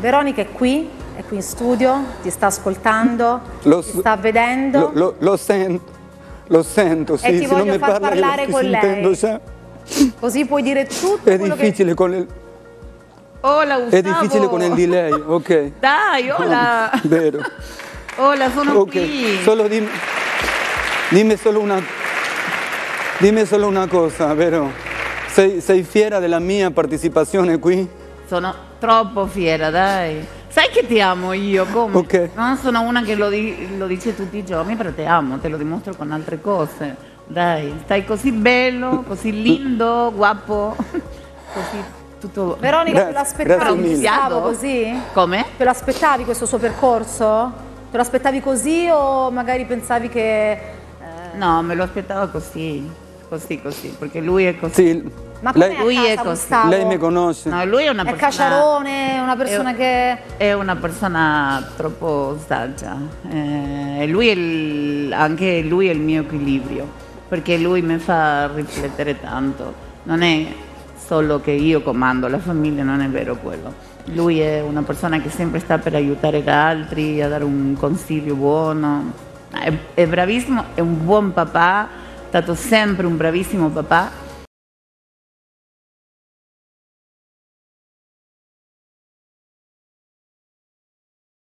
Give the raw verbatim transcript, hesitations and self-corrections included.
Veronica è qui, è qui in studio, ti sta ascoltando, lo, ti sta vedendo. Lo, lo, lo sento, lo sento, sì, e ti se non voglio mi far parla parlare io con sentendo lei. già. Così puoi dire tutto È quello difficile che... con il... Hola, Gustavo. È difficile con il delay, ok. Dai, hola. No, vero. Hola, sono Ok, qui. solo dimmi, dimmi solo una, dimmi solo una cosa, vero? Sei, sei fiera della mia partecipazione qui? Sono troppo fiera, dai. Sai che ti amo io, come? Ok. Non sono una che lo, di- lo dice tutti i giorni, però ti amo, te lo dimostro con altre cose. Dai, stai così bello, così lindo, guapo, così tutto... Veronica, Grazie, te l'aspettavi grazie mille. Gustavo così? Come? Te l'aspettavi questo suo percorso? Te l'aspettavi così o magari pensavi che... eh, No, me lo aspettavo così, così, così, perché lui è così. Sì, Ma com'è lei, a lui casa, è così. Gustavo? lei mi conosce. No, lui è una È persona... caciarone, è una persona è- che... È una persona troppo saggia. Eh, e lui è il- anche lui è il mio equilibrio, perché lui mi fa riflettere tanto. Non è solo che io comando la famiglia, non è vero quello. Lui è una persona che sempre sta per aiutare gli altri, a dare un consiglio buono. È, è bravissimo, è un buon papà, è stato sempre un bravissimo papà